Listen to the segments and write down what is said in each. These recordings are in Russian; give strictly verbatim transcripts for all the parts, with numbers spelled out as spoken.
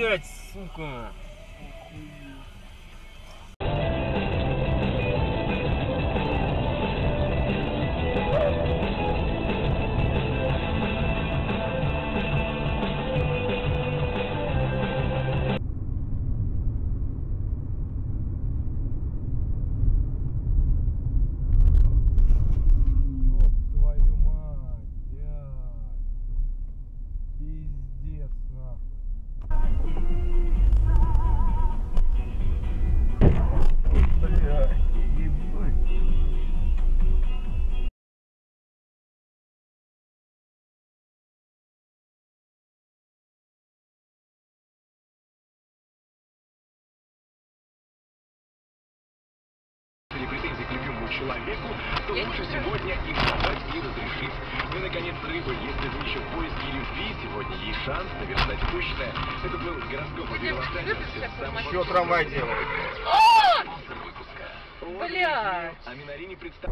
Блять, сука. Претензий к любимому человеку, то лучше сегодня их собрать и разрешить. Ну и, наконец, рыба, если вы еще в поиске любви, сегодня есть шанс наверстать упущенное. Это был гороскоп Лос-Анджелеса. Что трамвай делает? Бля! А Минарине представь...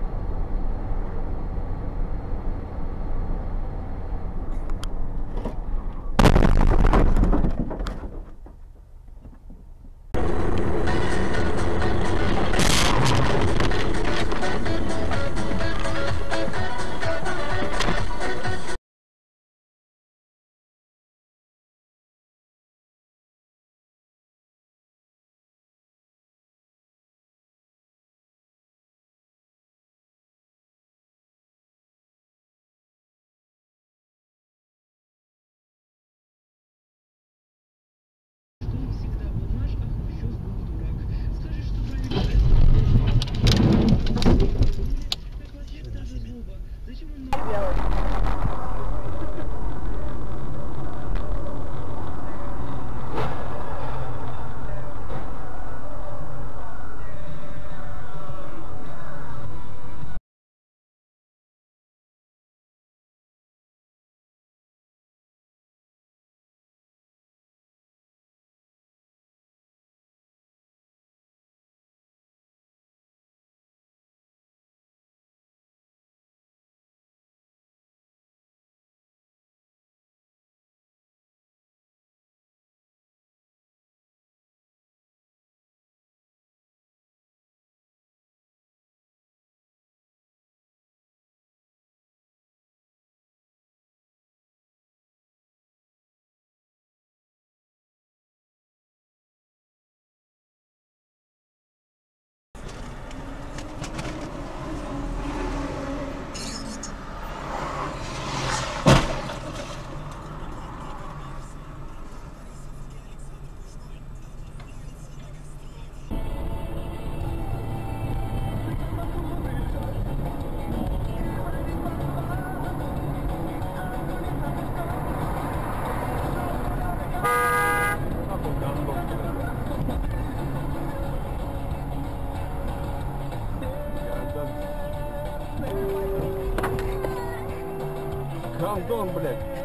Гандон, блядь.